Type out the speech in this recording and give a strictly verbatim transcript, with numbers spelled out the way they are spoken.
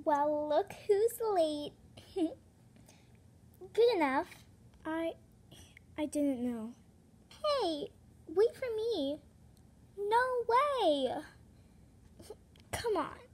Well, look who's late. Good enough. I... I didn't know. Hey, wait for me. No way. Come on.